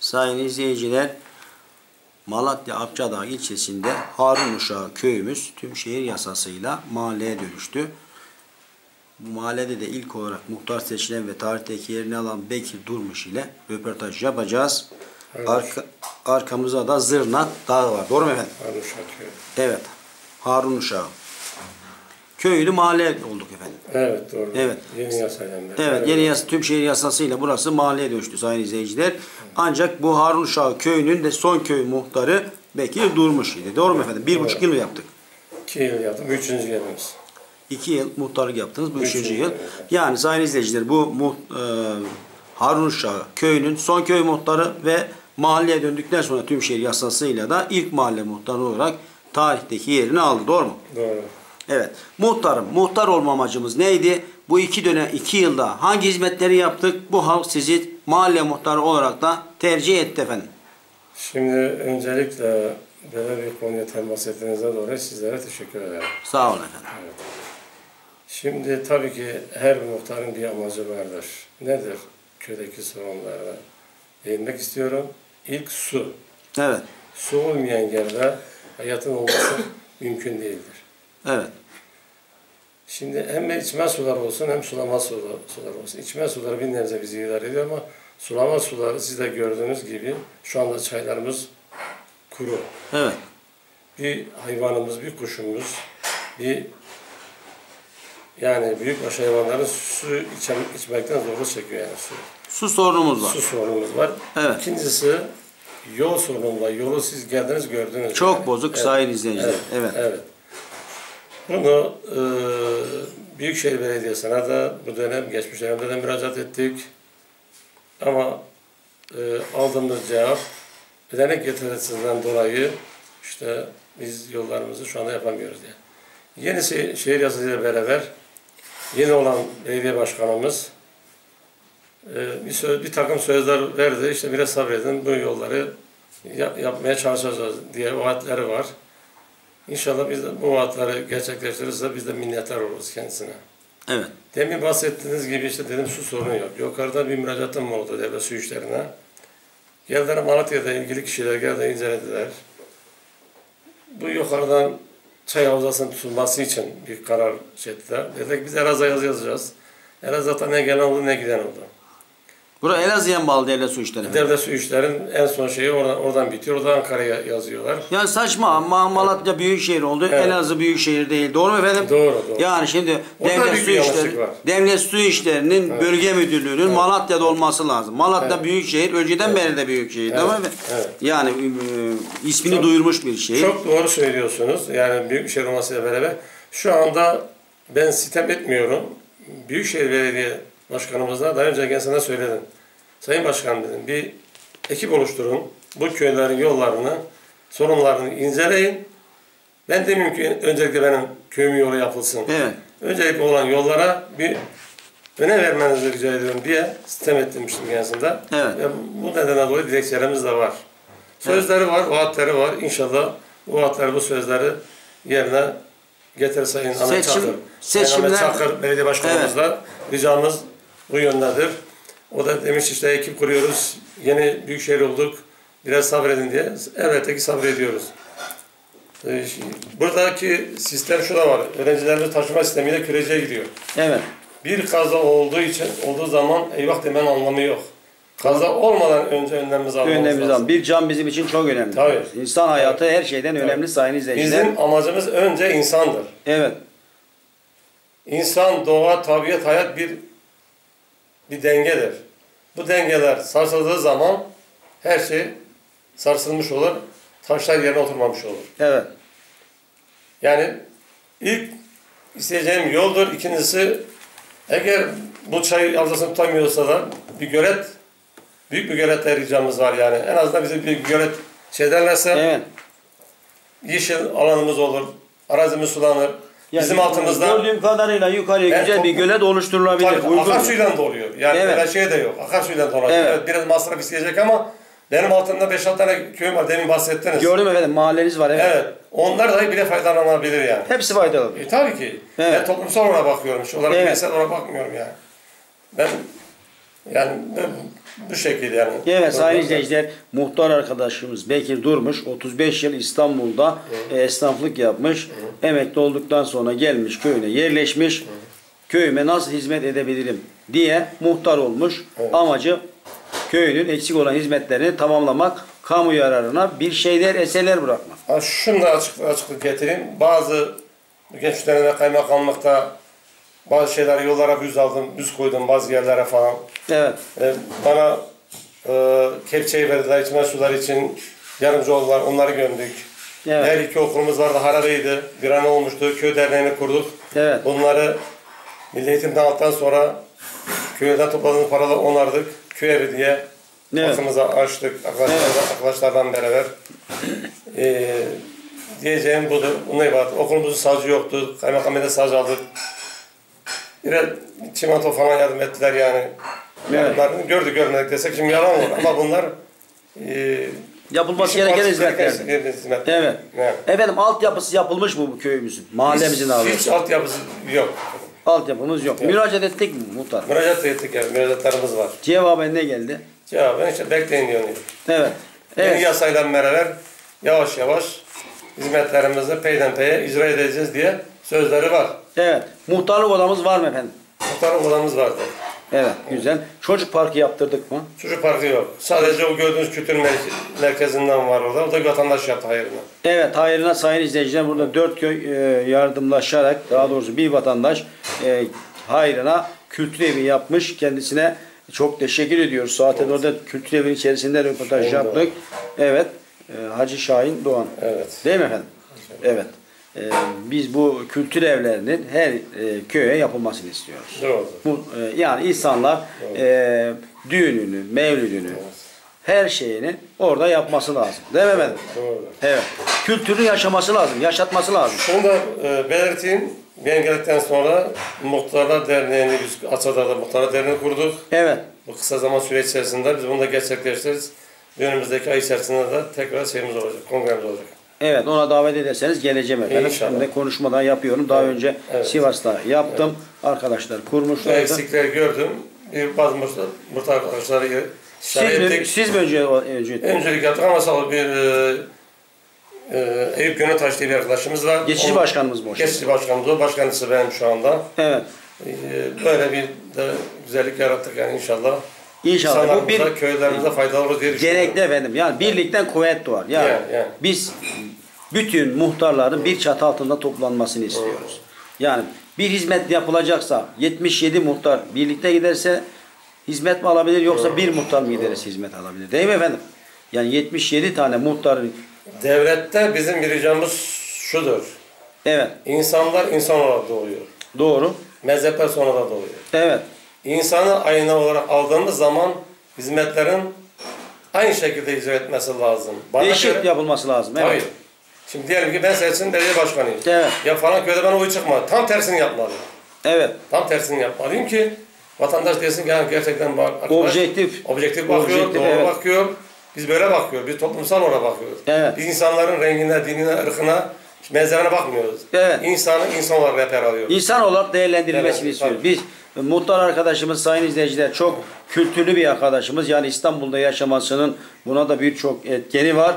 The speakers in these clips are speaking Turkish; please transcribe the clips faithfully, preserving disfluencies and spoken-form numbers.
Sayın izleyiciler, Malatya Akçadağ ilçesinde Harunuşağı köyümüz tüm şehir yasasıyla mahalleye dönüştü. Bu mahallede de ilk olarak muhtar seçilen ve tarihteki yerini alan Bekir Durmuş ile röportaj yapacağız. Evet. Arka, arkamızda da Zırna Dağı var. Doğru mu efendim? Harunuşağı köyü. Evet. Harunuşağı. Köylü mahalle olduk efendim. Evet doğru. Evet. Yeni yasayla. Evet, evet, yeni yasa, tüm şehir yasasıyla burası mahalleye dönüştü sayın izleyiciler. Evet. Ancak bu Harunuşağı köyünün de son köy muhtarı Bekir Durmuş idi. Doğru mu efendim? Bir evet. buçuk yıl mı yaptık? İki yıl yaptım. Üçüncü yılımız. İki yıl muhtarlık yaptınız. Bu üçüncü, üçüncü yıl. Evet. Yani sayın izleyiciler bu muht, e, Harunuşağı köyünün son köy muhtarı ve mahalleye döndükten sonra tüm şehir yasasıyla da ilk mahalle muhtarı olarak tarihteki yerini aldı. Doğru mu? Doğru. Evet. Muhtarım, muhtar olma amacımız neydi? Bu iki dönem, iki yılda hangi hizmetleri yaptık? Bu halk sizi mahalle muhtarı olarak da tercih etti efendim. Şimdi öncelikle böyle bir konuya temas ettiğinizden dolayı sizlere teşekkür ederim. Sağ olun efendim. Evet. Şimdi tabii ki her muhtarın bir amacı vardır. Nedir? Köydeki sorunlara değinmek istiyorum. İlk su. Evet. Su olmayan yerde hayatın olması mümkün değildir. Evet. Şimdi hem içme suları olsun hem sulama suları olsun. İçme suları bir nebze bizi idare ediyor ama sulama suları siz de gördüğünüz gibi şu anda çaylarımız kuru. Evet. Bir hayvanımız, bir kuşumuz, bir yani büyükbaş hayvanların su içem, içmekten zorluk çekiyor yani su. Su sorunumuz var. Su sorunumuz var. Evet. İkincisi yol sorunu var. Yolu siz geldiniz gördünüz. Çok yani. bozuk evet. sayın izleyiciler. Evet. Evet. evet. Bunu e, Büyükşehir Belediyesi'ne de bu dönem, geçmiş dönemde de müracaat ettik. Ama e, aldığımız cevap ödenek yetersizliğinden dolayı işte biz yollarımızı şu anda yapamıyoruz diye. Yeni şehir yasasıyla beraber yeni olan belediye başkanımız e, bir, söz, bir takım sözler verdi. İşte biraz sabredin, bu yolları yap, yapmaya çalışacağız diye vaatleri var. İnşallah biz de bu vaatleri gerçekleştirirse biz de minnettar oluruz kendisine. Evet. Demin bahsettiğiniz gibi işte dedim su sorunu yok. Yukarıda bir müracaatım oldu devlet su işlerine. Geldiler Malatya'da ilgili kişiler geldi incelediler. Bu yukarıdan çay havzasının tutulması için bir karar ettiler. Dedik biz Elazığ'a yazı yazacağız. Elazığ'da ne gelen oldu ne giden oldu. Burası Elazığ'a bağlı devlet su işleri. Devlet su işlerin en son şeyi oradan, oradan bitiyor. Oradan Ankara'ya yazıyorlar. Ya saçma ama Malatya evet. Büyükşehir oldu. Evet. Elazığ Büyükşehir değil. Doğru mu efendim? Doğru doğru. Yani şimdi devlet su işleri, devlet su işlerinin evet. bölge müdürlüğünün evet. Malatya'da olması lazım. Malatya evet. Büyükşehir. Önceden evet. beri de Büyükşehir. Evet. Değil mi? Evet. Yani e, ismini çok, duyurmuş bir şey. Çok doğru söylüyorsunuz. Yani Büyükşehir olmasıyla beraber. Şu anda ben sitem etmiyorum. Büyükşehir Belediye Başkanımızla daha önce ben sana söyledim. Sayın Başkan dedim, bir ekip oluşturun, bu köylerin yollarını, sorunlarını inceleyin. Ben demiyorum ki öncelikle benim köyümün yolu yapılsın. Evet. Öncelikle olan yollara bir önem vermenizi rica ediyorum diye sistem ettirmiştim kendisinde. Evet. Ve bu nedenden dolayı dilekçelerimiz de var. Sözleri evet. var, vaatleri var. İnşallah bu vaatleri, bu sözleri yerine getirir Sayın Seçim, Ahmet Çakır. Sayın Ahmet Çakır Belediye Başkanımızla evet. ricamız bu yöndedir. O da demiş işte ekip kuruyoruz, yeni büyükşehir olduk, biraz sabredin diye. Elbette ki sabrediyoruz. Buradaki sistem şu da var, öğrencilerimiz taşıma sistemiyle Küreci'ye gidiyor. Evet. Bir kaza olduğu için, olduğu zaman eyvah demenin anlamı yok. Kaza olmadan önce önlemimizi almamız önlemimiz lazım. Bir can bizim için çok önemli. Tabii. İnsan hayatı evet. her şeyden evet. önemli sayın izleyiciler. Bizim amacımız önce insandır. Evet. İnsan, doğa, tabiat, hayat bir bir dengedir. Bu dengeler sarsıldığı zaman her şey sarsılmış olur, taşlar yerine oturmamış olur. Evet. Yani ilk isteyeceğim yoldur. İkincisi, eğer bu çay havzasını tutamıyorsa da bir gölet, büyük bir göletle ricamız var yani. En azından bize bir gölet şey derlerse, evet. yeşil alanımız olur, arazimiz sulanır. Yani bizim altımızda gördüğüm kadarıyla yukarıya güzel bir gölet oluşturulabilir. Tabii, akarsuyla doluyor. Yani evet. böyle şey de yok. Akarsuyla doluyor. Evet. Evet, biraz masraf isteyecek ama benim altımda beş altı tane köyüm var. Demin bahsettiniz. Gördüm efendim. Mahalleniz var. Evet. evet. Onlar dahi bile faydalanabilir yani. Hepsi faydalı. E, tabii ki. Evet. Ben toplumsal olarak bakıyorum. Şu olarak evet. bireysel olarak bakmıyorum yani. Ben Yani bu, bu şekilde yani. Evet sayın izleyiciler, muhtar arkadaşımız Bekir Durmuş otuz beş yıl İstanbul'da e, esnaflık yapmış. Hı. Emekli olduktan sonra gelmiş köyüne yerleşmiş. Hı. Köyüme nasıl hizmet edebilirim diye muhtar olmuş. Evet. Amacı köyünün eksik olan hizmetlerini tamamlamak, kamu yararına bir şeyler, eserler bırakmak. Ha, şunu da açık, açıklık getireyim. Bazı gençlerine kaymakamlıkta bazı şeyler yollara büz aldım, büz koydum bazı yerlere falan. Evet. Ee, bana e, kepçeyi verdiler, içme sular için yardımcı oldular, onları gömdük. Evet. Her iki okulumuz vardı, Harareydi, bir an olmuştu, köy derneğini kurduk. Evet. Bunları Milli Eğitim'den aldıktan sonra köyden topladığımız paraları onardık, köy evi diye evet. Aklımıza açtık arkadaşlarla, evet. Arkadaşlardan beraber. Ee, diyeceğim budur, bununla ibaret. Okulumuzun sazı yoktu, kaymakamede saz aldık. Biraz çimento falan yardım ettiler yani. Evet. Bunları gördük görmedik desek şimdi yalan olur ama bunlar e, yapılması gereken hizmetler. Evet. Yani. Efendim altyapısı yapılmış mı bu köyümüzün? Mahallemizin abi. Hiç altyapısı yok. Altyapımız yok. Evet. Müracaat ettik mi muhtar? Müracaat ettik yani. Müracaatlarımız var. Cevaben ne geldi? Cevaben işte bekleyin diyor. Evet. Evet. Yeni yasayla beraber yavaş yavaş hizmetlerimizi peyden peye icra edeceğiz diye sözleri var. Evet. Muhtarlık odamız var mı efendim? Muhtarlık odamız var. Evet, güzel. Çocuk parkı yaptırdık mı? Çocuk parkı yok. Sadece o gördüğünüz kültür merkezinden var orada. O da vatandaş yaptı hayrına. Evet, hayrına sayın izleyiciler burada dört köy e, yardımlaşarak, daha doğrusu bir vatandaş e, hayrına kültür evi yapmış. Kendisine çok teşekkür ediyoruz. Zaten evet. Orada kültür evinin içerisinde röportaj evet. yaptık. Evet, e, Hacı Şahin Doğan. Evet. Değil mi efendim? Evet. Ee, biz bu kültür evlerinin her e, köye yapılmasını istiyoruz. Doğru. Bu, e, yani insanlar e, düğününü, mevlidini, evet. her şeyini orada yapması lazım. Değil mi efendim? Doğru. Evet. Kültürü yaşaması lazım, yaşatması lazım. Şunu da e, belirteyim. Ben geldikten sonra Muhtarlar Derneği'ni biz Açadar'da Muhtarlar Derneği kurduk. Evet. Bu kısa zaman süre içerisinde biz bunu da gerçekleştiririz. Önümüzdeki ay içerisinde de tekrar şeyimiz olacak, kongremiz olacak. Evet, ona davet ederseniz geleceğim efendim. İnşallah. Şimdi konuşmadan yapıyorum. Daha evet. önce evet. Sivas'ta yaptım. Evet. Arkadaşlar kurmuşlardı. Eksikleri gördüm. Bir bazı muhtar arkadaşları siz mi, siz mi önce, önce öncelik yaptık ama sağ ol bir e, e, Eyüp Gönültaş diye bir arkadaşımız var. Geçici Onun, başkanımız mı? Geçici başkanımız o. Başkanısı benim şu anda. Evet. E, böyle bir de güzellik yarattık yani inşallah. İnşallah. Bu bir köylerimize faydalı olur diye düşünüyorum. Gerekli efendim. Yani birlikten kuvvet doğar. Yani, yani, yani biz bütün muhtarların bir çatı altında toplanmasını istiyoruz. Yani bir hizmet yapılacaksa yetmiş yedi muhtar birlikte giderse hizmet mi alabilir yoksa bir muhtar mı giderse hizmet alabilir. Değil mi efendim? Yani yetmiş yedi tane muhtarın. Devlette bizim bir ricamız şudur. Evet. İnsanlar insan olarak doğuyor. Doğru. Mezhepler sonra da doğuyor. Evet. İnsanı ayna olarak aldığımız zaman hizmetlerin aynı şekilde icra etmesi lazım. Bana Eşit göre, yapılması lazım. Evet. Hayır. Şimdi diyelim ki ben seçim belediye başkanıyım. Evet. Ya falan köyde bana oy çıkmadı. Tam tersini yapmalıyım. Evet. Tam tersini yapmalıyım ki vatandaş desin ki yani gerçekten bak, arkadaş, objektif. Objektif bakıyor, objektif, doğru evet. bakıyor. Biz böyle bakıyoruz. Biz toplumsal olarak bakıyoruz. Evet. Biz insanların rengine, dinine, ırkına, mezhebine bakmıyoruz. Evet. İnsanı insan olarak rehber alıyoruz. İnsan olarak değerlendirilmesini evet, istiyoruz. Biz muhtar arkadaşımız, sayın izleyiciler çok kültürlü bir arkadaşımız. Yani İstanbul'da yaşamasının buna da birçok etkeni var.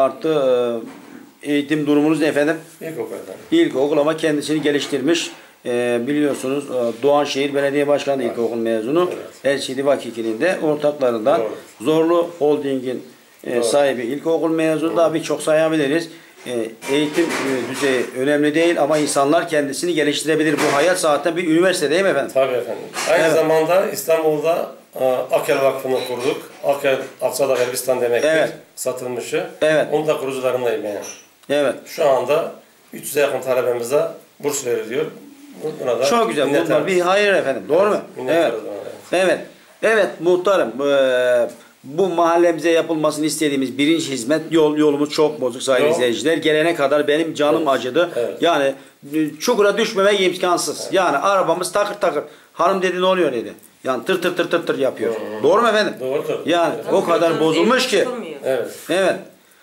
Artı eğitim durumunuz ne efendim? İlkokul efendim. İlkokul ama kendisini geliştirmiş. Ee, biliyorsunuz Doğanşehir Belediye Başkanı evet. İlkokul mezunu. Evet. L C D Vakiki'nin de ortaklarından. Doğru. Zorlu Holding'in e, sahibi ilkokul mezunu. Daha birçok sayabiliriz. E, eğitim e, düzeyi önemli değil ama insanlar kendisini geliştirebilir. Bu hayat zaten bir üniversite değil mi efendim? Tabii efendim. Aynı evet. zamanda İstanbul'da e, Akel Vakfı'nı kurduk. Akel, Aksada Elbistan demektir. Evet. Satılmışı. Evet. Onun da kurucularındayım yani. Evet. Şu anda üç yüze yakın talebemize burs veriliyor. Buna da çok güzel. Bunlar bir hayır efendim. Doğru mu? Evet. Evet. Evet muhtarım. Ee, bu mahallemize yapılmasını istediğimiz birinci hizmet yol yolumuz çok bozuk sayın Yol. izleyiciler. Gelene kadar benim canım evet. acıdı. Evet. Yani çukura düşmemek imkansız. Evet. Yani arabamız takır takır. Hanım dedi ne oluyor dedi. Yani tır tır tır tır tır yapıyor. Doğru, Doğru mu efendim? Doğrudur. Yani evet. o kadar bozulmuş ki. Evet. Evet.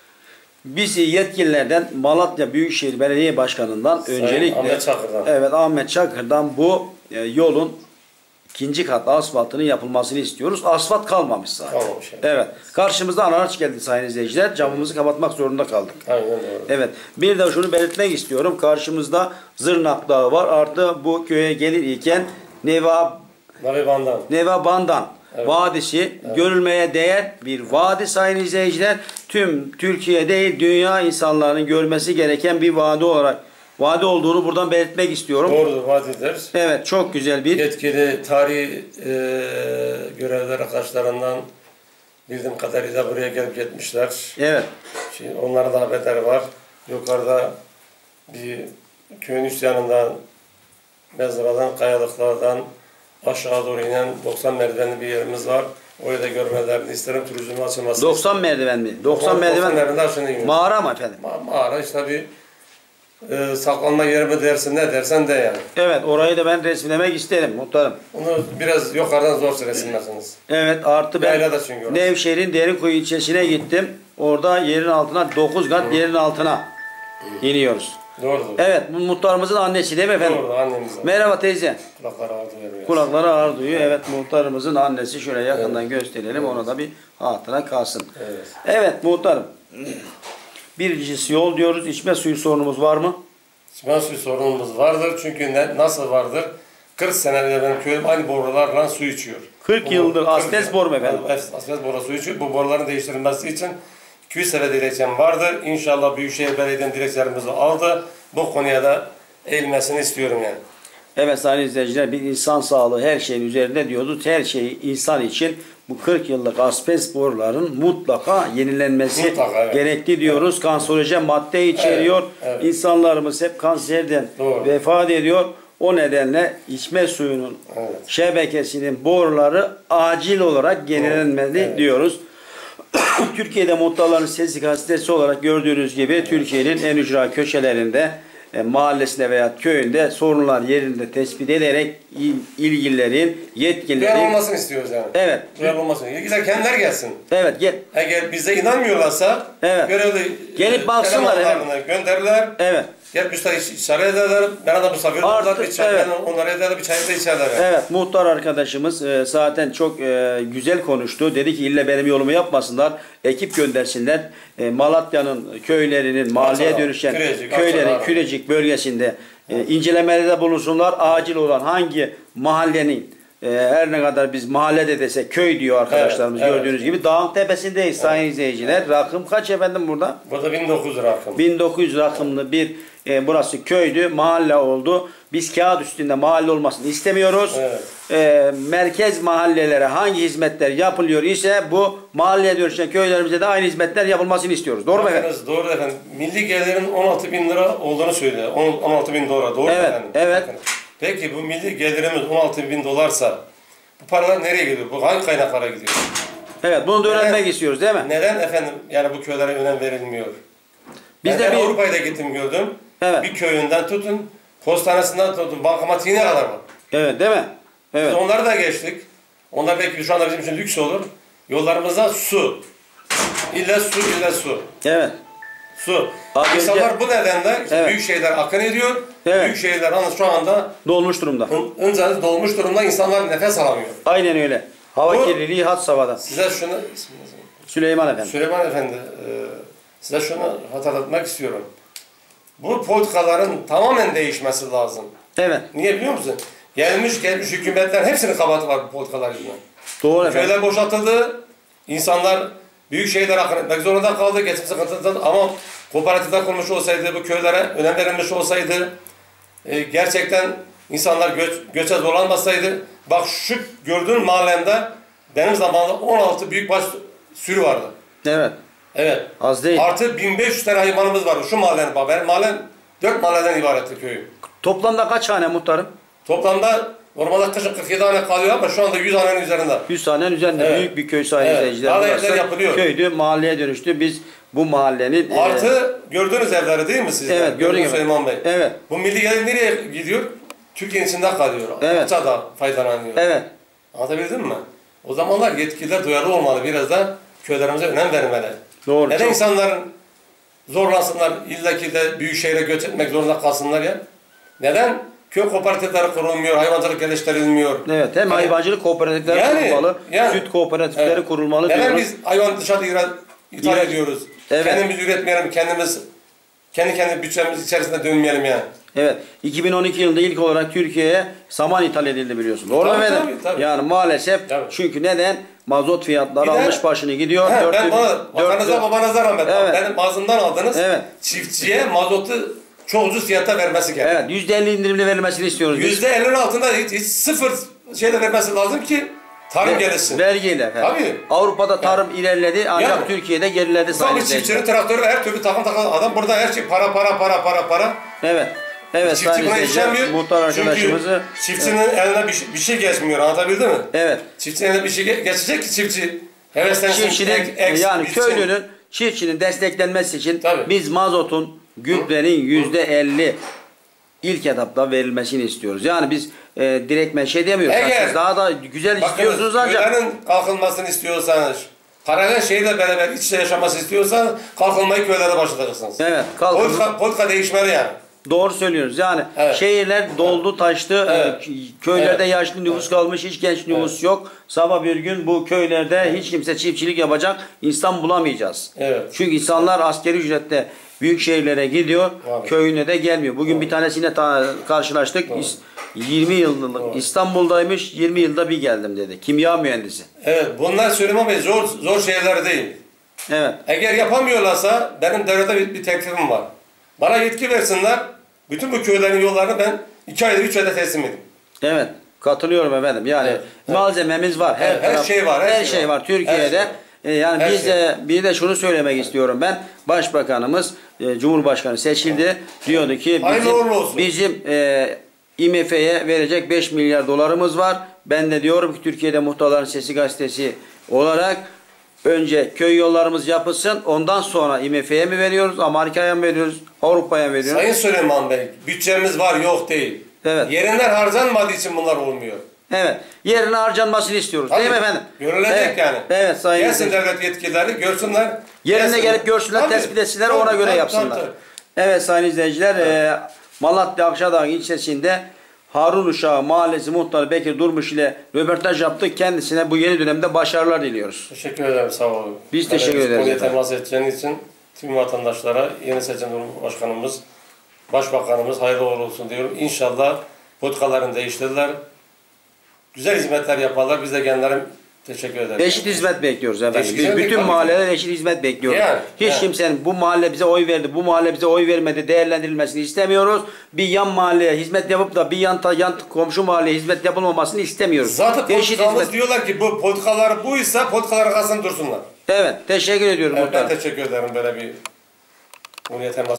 Biz yetkililerden Malatya Büyükşehir Belediye Başkanı'ndan Sayın öncelikle Ahmet Çakır'dan. Evet Ahmet Çakır'dan bu e, yolun ikinci kat asfaltının yapılmasını istiyoruz. Asfalt kalmamış zaten. Kalmamış. Yani. Evet. Karşımızda araç geldi sayın izleyiciler. Camımızı kapatmak zorunda kaldık. Aynen doğru. Evet. Bir de şunu belirtmek istiyorum. Karşımızda Zırnak Dağı var. Artı bu köye gelir iken Neva Navi Bandan. Neva Bandan Evet. Vadisi evet. Görülmeye değer bir vadi sayın izleyiciler. Tüm Türkiye değil dünya insanlarının görmesi gereken bir vadi olarak vadi olduğunu buradan belirtmek istiyorum. Doğrudur, vadidir. Evet, çok güzel bir yetkili tarihi e, görevler arkadaşlarından bildiğim kadarıyla buraya gelip gitmişler. Evet. Şimdi onların da haberleri var. Yukarıda bir köyün üst yanından mezradan, kayalıklardan aşağı doğru inen doksan merdivenli bir yerimiz var. Orayı da görmelerini isterim, turizmin açılması. doksan merdiven mi? doksan merdiven. merdiven Mağara mı efendim? Ma mağara işte bir e, saklanma yeri mi dersin, ne dersen de yani. Evet, orayı da ben resimlemek isterim muhtarım. Onu biraz yukarıdan zor resimlersiniz. Evet, artı ben Nevşehir'in Derinkuyu ilçesine gittim. Orada yerin altına dokuz kat Hı. yerin altına iniyoruz. Doğrudur. Evet, bu muhtarımızın annesi değil mi efendim? Doğrudur, annemiz. Merhaba teyze. Kulakları ağır duyuyor. Kulakları ağır duyuyor. Evet, muhtarımızın annesi. Şöyle yakından evet. gösterelim. Evet. Ona da bir hatıra kalsın. Evet. Evet muhtarım. Birincisi yol diyoruz. İçme suyu sorunumuz var mı? İçme suyu sorunumuz vardır. Çünkü ne, nasıl vardır? kırk senedir benim köyüm aynı borularla su içiyor. kırk yıldır asbest boru mu efendim? Asbest boru su içiyor. Bu boruların değiştirilmesi için iki yüz sene dilekçem vardır. İnşallah Büyükşehir Belediye'nin dilekçelerimizi aldı. Bu konuya da eğilmesini istiyorum yani. Evet sayın izleyiciler, bir insan sağlığı her şeyin üzerinde diyoruz. Her şeyi insan için bu kırk yıllık asbest boruların mutlaka yenilenmesi mutlaka, evet. gerekli diyoruz. Evet. Kanserojen madde içeriyor. Evet. Evet. İnsanlarımız hep kanserden Doğru. vefat ediyor. O nedenle içme suyunun evet. şebekesinin boruları acil olarak yenilenmeli evet. diyoruz. Türkiye'de muhtarların sesi gazetesi olarak gördüğünüz gibi evet. Türkiye'nin en ücra köşelerinde E, mahallesinde veya köyünde sorunlar yerinde tespit ederek il, ilgililerin, yetkililerin... Duyarlı olmasını istiyoruz yani. Evet. Duyarlı olmasını. Yetkililer kendiler gelsin. Evet. Gel. Eğer bize inanmıyorlarsa evet. görevli gelip baksınlar. Evet. gönderirler. Evet. Gelip üstad işaret ederler. Ben de misafir olurlar. Evet. Onlara ederler. Bir çay da içerler. Yani. Evet. Muhtar arkadaşımız e, zaten çok e, güzel konuştu. Dedi ki ille benim yolumu yapmasınlar. Ekip göndersinler. E, Malatya'nın köylerinin mahalleye dönüşen Kürecik, köylerin Kürecik bölgesinde e, incelemelerde bulunsunlar. Acil olan hangi mahallenin e, her ne kadar biz mahallede desek köy diyor arkadaşlarımız evet, gördüğünüz evet. gibi dağın tepesindeyiz evet. sayın izleyiciler. Evet. Rakım kaç efendim burada? Burada bin dokuz yüz rakım. bin dokuz yüz rakımlı bir e, burası köydü, mahalle oldu. Biz kağıt üstünde mahalle olmasını istemiyoruz. Evet. E, merkez mahallelere hangi hizmetler yapılıyor ise bu mahalleye dönüşen köylerimize de aynı hizmetler yapılmasını istiyoruz. Doğru mu efendim? Doğru efendim. Milli gelirin on altı bin lira olduğunu söylüyor. on altı bin dolar. Doğru evet, efendim? Evet. Efendim. Peki bu milli gelirimiz on altı bin dolarsa bu paralar nereye gidiyor? Bu hangi kaynaklara gidiyor? Evet, bunu da öğrenmek neden, istiyoruz değil mi? Neden efendim yani bu köylere önem verilmiyor? Biz yani de ben bir... Avrupa'ya da gittim gördüm. Evet. Bir köyünden tutun, postanesinden tutun, bankamatiğine kadar var. Evet, değil mi? Evet. Biz onları da geçtik. Onlar belki şu anda bizim için lüks olur. Yollarımızda su. İlle su, ille su. Evet. Su. Abi İnsanlar önce... bu nedenle işte evet. büyük şehirler akın ediyor. Evet. Büyük şehirler şu anda dolmuş durumda. Önce dolmuş durumda, insanlar nefes alamıyor. Aynen öyle. Hava kirliliği had safhada. Size şunu Süleyman Efendi. Süleyman Efendi, e, size şunu hatırlatmak istiyorum. Bu politikaların tamamen değişmesi lazım. Evet. Niye biliyor musun? Gelmiş gelmiş hükümetler hepsinin kabahati var bu politikalar yüzünden. Doğru efendim. Köyler boşaltıldı. İnsanlar büyük şehirler akın etmek zorunda kaldı. Geçim sıkıntıdan ama kooperatifler kurmuş olsaydı, bu köylere önem verilmiş olsaydı, e, gerçekten insanlar göç, göçe zorlanmasaydı, bak şu gördüğün mahallemde benim zamanımda on altı büyükbaş sürü vardı. Evet. Evet. Az değil. Artı bin beş yüz tane hayvanımız vardı. Şu mahallenin bak. Benim mahallem dört mahalleden ibaretti köyü. Toplamda kaç hane muhtarım? Toplamda normalde kışın kırk yedi hane kalıyor ama şu anda yüz hanenin üzerinde. yüz hanenin üzerinde evet. büyük bir köy sayın izleyiciler. Evet. Daha evler yapılıyor. Köydü, mahalleye dönüştü. Biz bu mahallenin... Artı e... gördüğünüz evleri değil mi sizler? Evet, gördüğünüz Süleyman Bey. Evet. Bu milli gelir nereye gidiyor? Türkiye'nin içinde kalıyor. Evet. Akça da faydalanıyor. Evet. Anlatabildim mi? O zamanlar yetkililer duyarlı olmalı. Biraz da köylerimize önem vermeli. Doğru. Neden çok... insanların zorlansınlar, illaki de büyük şehre göç etmek zorunda kalsınlar ya? Neden? köy kooperatifleri kurulmuyor, hayvancılık geliştirilmiyor. Evet, hem Hani, hayvancılık kooperatifleri yani, kurulmalı, yani, süt kooperatifleri evet. kurulmalı Neden diyoruz. biz hayvan dışarıda ithal, ithal Evet. ediyoruz? Evet. Kendimiz üretmeyelim, kendimiz kendi kendi bütçemiz içerisinde dönmeyelim yani. Evet, iki bin on iki yılında ilk olarak Türkiye'ye saman ithal edildi biliyorsun. Doğru mu Tabii, efendim? tabii, tabii. Yani maalesef Tabii. çünkü neden? Mazot fiyatları Bir de- almış başını gidiyor. He, Dört ben yüz- bana, dört- babanıza dört- babanıza rahmet. Evet. Benim ağzımdan aldınız. Evet. Çiftçiye mazotu çok ucuz fiyata vermesi gerekiyor. Evet, yüzde elli indirimli verilmesini istiyoruz biz. Yüzde ellinin altında hiç, hiç sıfır şeyle vermesi lazım ki tarım Ve- gelişsin. Vergiyle. efendim. Tabii. Avrupa'da tarım ilerledi ancak Yani. Türkiye'de geriledi sayın Tabii izleyiciler. çiftçinin traktörü her türlü takım takım adam burada her şey para para para para para. Evet. Evet Çiftçi sayın buna izleyiciler, yetişemiyor. muhtar arkadaşımızı... Çünkü çiftçinin eline bir, şey- bir şey geçmiyor, anlatabildim mi? Evet. Çiftçinin eline bir şey ge- geçecek ki çiftçi heveslensin. Çiftçinin ek- ek- yani bitsin. köylünün çiftçinin desteklenmesi için Tabii. biz mazotun gübrenin yüzde elli ilk etapta verilmesini istiyoruz. Yani biz e, direktmen şey demiyoruz. Eğer- Siz daha da güzel istiyorsunuz ancak. köylerin kalkınmasını istiyorsanız, paralel şehirle beraber iç içe yaşaması istiyorsanız kalkınmayı köylere başlatacaksınız. Evet, kalkın. Politika, politika değişmeli yani. Doğru söylüyoruz. Yani Evet. şehirler doldu, taştı. Evet. Ee, Köylerde Evet. yaşlı nüfus kalmış, hiç genç nüfus yok. Sabah bir gün bu köylerde hiç kimse çiftçilik yapacak insan bulamayacağız. Evet. Çünkü insanlar askeri ücretle büyük şehirlere gidiyor, Vallahi. köyüne de gelmiyor. Bugün bir tanesiyle ta- karşılaştık. İs- yirmi yıllık Doğru. İstanbul'daymış, yirmi yılda bir geldim dedi. Kimya mühendisi. Evet, bunlar söylemem zor zor şeyler değil. Evet. Eğer yapamıyorlarsa benim devlete bir, bir teklifim var. Bana yetki versinler, bütün bu köylerin yollarını ben iki ayda, üç ayda teslim edeyim. Evet. Katılıyorum efendim. Yani Evet, evet. malzememiz var. Her, Evet, her taraf- şey var, her Her, şey şey var. var. Türkiye'de. Her e, Yani Her biz şey. de bir de şunu söylemek istiyorum ben. Başbakanımız, e, Cumhurbaşkanı seçildi. Diyordu ki Hayırlı uğurlu olsun. bizim, bizim e, I M F'ye verecek beş milyar dolarımız var. Ben de diyorum ki Türkiye'de Muhtarların Sesi gazetesi olarak önce köy yollarımız yapılsın. Ondan sonra I M F'ye mi veriyoruz? Amerika'ya mı veriyoruz? Avrupa'ya mı veriyoruz? Sayın Süleyman Bey, bütçemiz var yok değil. Evet. Yerinden harcanmadığı için bunlar olmuyor. Evet. Yerine harcanmasını istiyoruz. Değil mi Tabii, efendim? görülecek Evet. yani. Evet sayın Gelsin izleyiciler. devlet yetkilileri görsünler. Yerine gelsin. gelip görsünler, Tabii, tespit etsinler, tabii, ona göre tabii, yapsınlar. tabii, tabii. Evet sayın izleyiciler, e, Malatya Akçadağ ilçesinde Harun Uşağı Mahallesi Muhtarı Bekir Durmuş ile röportaj yaptık. Kendisine bu yeni dönemde başarılar diliyoruz. Teşekkür ederim, sağ olun. Biz teşekkür ederiz Konuya efendim. temas edeceğiniz için tüm vatandaşlara yeni seçen Cumhurbaşkanımız, Başbakanımız hayırlı uğurlu olsun diyorum. İnşallah politikalarını değiştirirler. Güzel hizmetler yaparlar. Biz de kendilerine teşekkür ederiz. Eşit hizmet bekliyoruz efendim. Eşit Biz hizmet bütün tabii. mahalleler eşit hizmet bekliyoruz. Yani, Hiç yani. kimsenin bu mahalle bize oy verdi, bu mahalle bize oy vermedi değerlendirilmesini istemiyoruz. Bir yan mahalleye hizmet yapıp da bir yan, yan komşu mahalleye hizmet yapılmamasını istemiyoruz. Zaten Eşit politikamız hizmet. diyorlar ki bu politikalar buysa politikalar arkasında dursunlar. Evet, teşekkür ediyorum Evet, muhtarım. ben teşekkür ederim böyle bir konuya temas